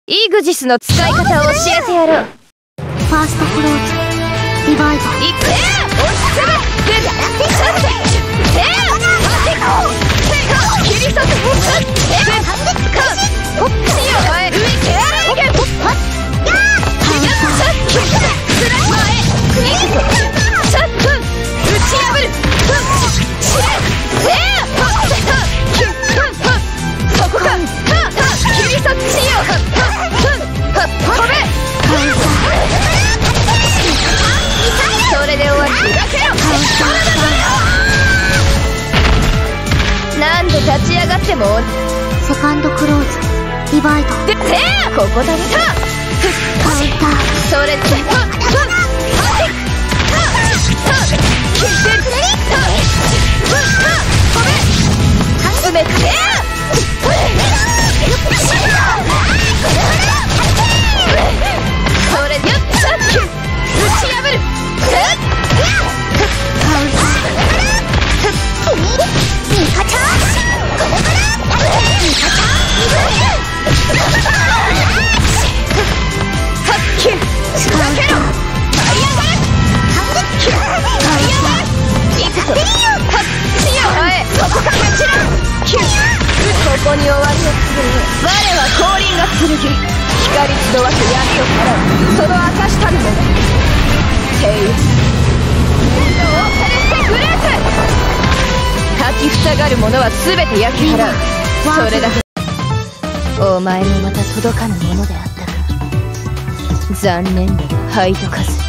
イグジスの使い方を教えてやろう。 ファーストクローズリバイバル。 いくぜ押しつぶでシャッて切り裂く火を変え上ケアライゲンそれで終わり。何度立ち上がってもセカンドクローズリバイバル。 でここだね。 カウンター。 それで詰めてそれで打ち破る。ここに終わりを告げる。我は降臨が剣。光集わす闇を払う。その証したるもの。平和オーカレステグレープ。立ちふさがる者は全て焼き払う。それだけ。お前もまた届かぬものであったか。残念だ、ハイトカズ。